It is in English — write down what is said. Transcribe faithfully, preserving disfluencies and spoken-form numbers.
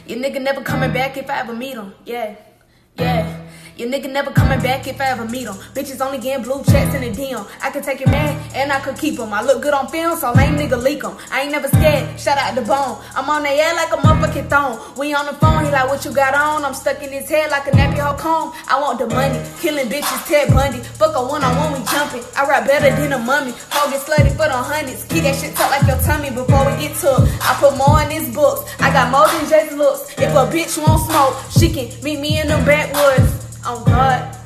Your nigga never coming back if I ever meet him. Yeah, yeah. Your nigga never coming back if I ever meet him. Bitches only getting blue checks in the D M. I could take your man and I could keep him. I look good on film, so lame nigga leak him. I ain't never scared, shout out the bone. I'm on their head like a motherfucking thong. We on the phone, he like, what you got on? I'm stuck in his head like a nappy hoe comb. I want the money, killing bitches, Ted Bundy. Fuck a one-on-one, we jumping. I rap better than a mummy. Ho get slutty for the hundreds. Keep that shit tucked like your tummy before we get to it. I put more in this books. I got more than just looks. If a bitch won't smoke, she can meet me in the backwoods. Oh God.